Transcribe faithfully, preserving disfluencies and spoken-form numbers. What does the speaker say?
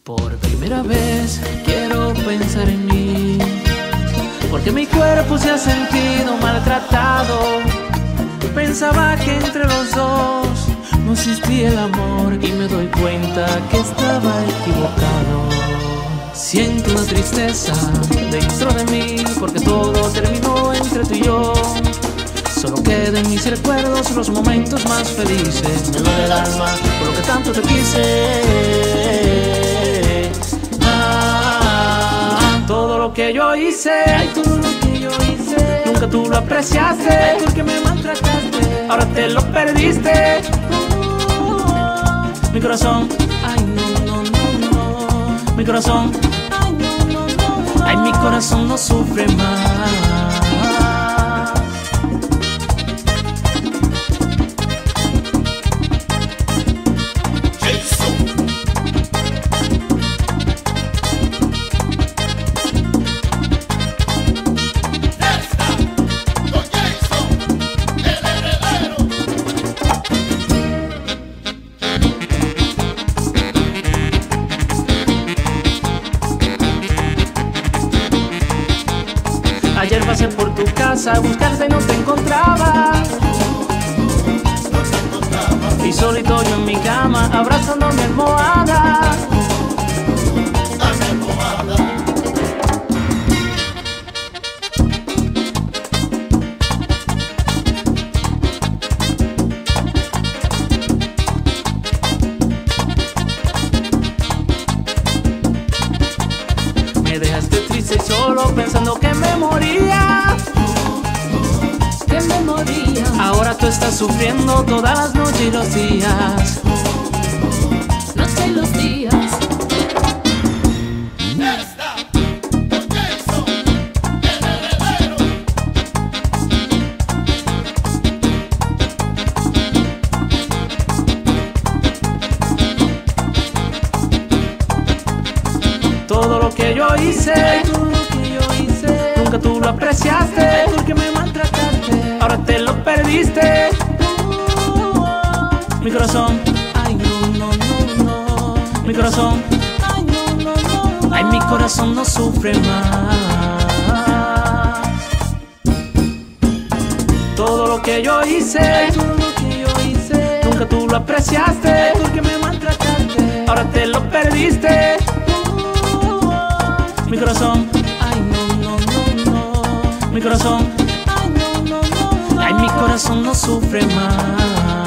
Por primera vez quiero pensar en mí, porque mi cuerpo se ha sentido maltratado. Pensaba que entre los dos no existía el amor y me doy cuenta que estaba equivocado. Siento una tristeza dentro de mí porque todo terminó entre tú y yo. Solo quedan en mis recuerdos los momentos más felices. Me duele el alma por lo que tanto te quise. Ah, todo lo que yo hice, ay, todo lo que yo hice, nunca tú lo apreciaste, ay, porque me maltrataste. Ahora te lo perdiste. Uh, mi corazón, ay no, no, no, no. Mi corazón, ay no, no, no, no. Ay, mi corazón no sufre más. Ayer pasé por tu casa a buscarte y no te encontraba. Y solito yo en mi cama abrazando mi almohada. Me dejaste triste y solo pensando que me moría, que me moría. Ahora tú estás sufriendo todas las noches y los días, noche y los días. Todo lo que yo hice, todo lo que yo hice, nunca tú lo apreciaste, porque me maltrataste. Ahora te lo perdiste. Mi corazón, ay no, no, no, no. Mi corazón, ay no, no, no, no. Ay, mi corazón no sufre más. Todo lo que yo hice, todo lo que yo hice, nunca tú lo apreciaste, porque me maltrataste. Ahora te lo perdiste. Mi corazón, ay no, no, no, no. Mi corazón, ay no, no, no, no. Ay, mi corazón no sufre más.